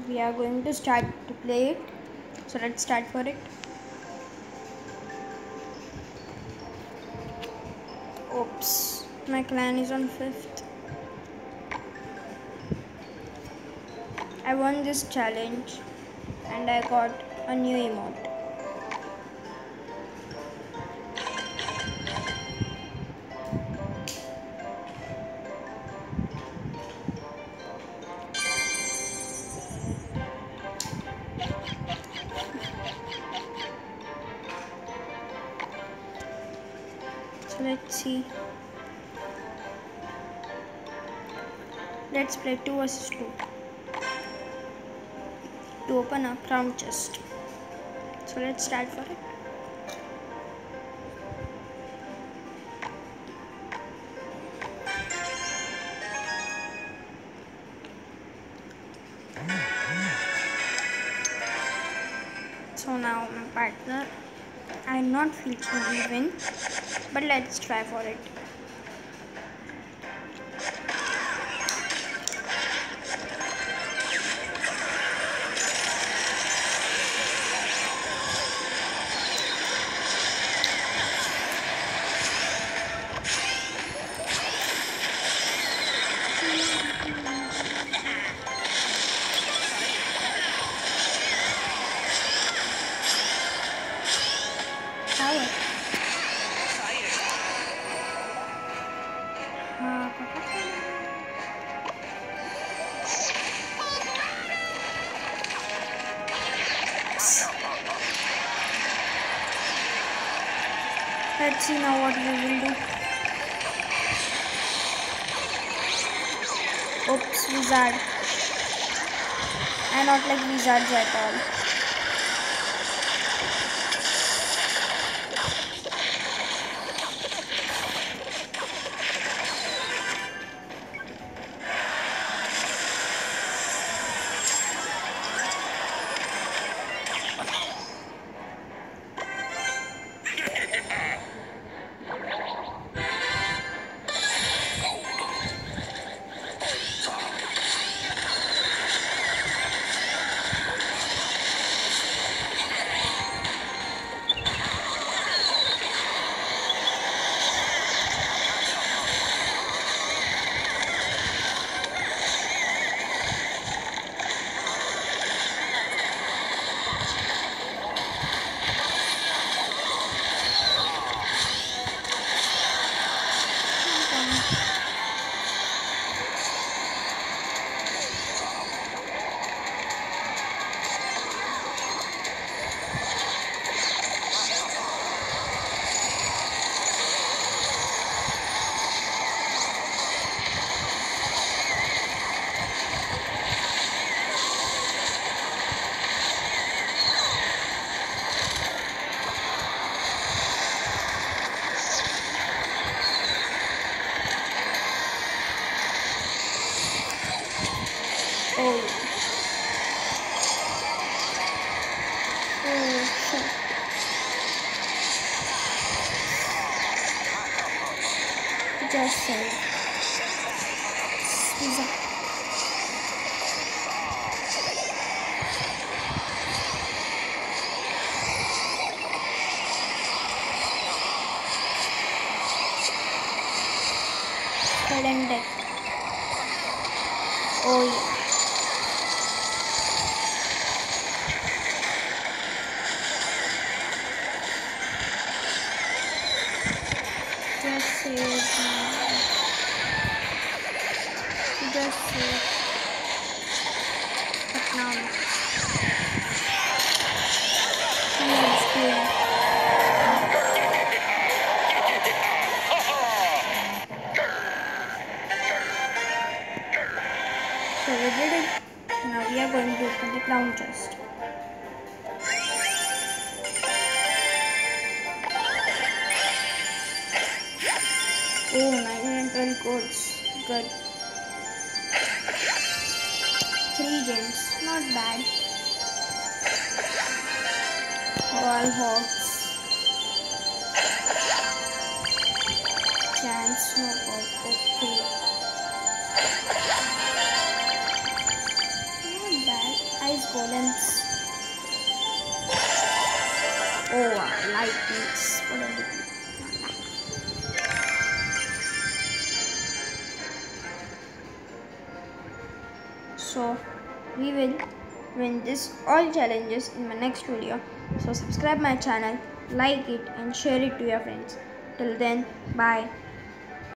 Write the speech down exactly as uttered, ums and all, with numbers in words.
we are going to start to play it. So let's start for it. Oops, my clan is on fifth. I won this challenge and I got a new emote. So let's see. Let's play two versus two to open a crown chest. So let's start for it. So now my partner, I'm not feeling even, but let's try for it. Power. Let's see now what we will do. Oops, wizard. I not like wizards at all. Oh. Oh, shit. Just say. Pizza. Sudden death. Oh yeah. Just save me. Just save. But now no. Please, please. So we did it. Now we are going to open the crown chest. Oh, nine hundred twelve codes. Good. Three gems. Not bad. All hogs. Chance no god. Okay. Not bad. I golems. Oh, I like this. What are they? So we will win this all challenges in my next video. So subscribe my channel, like it and share it to your friends. Till then, bye.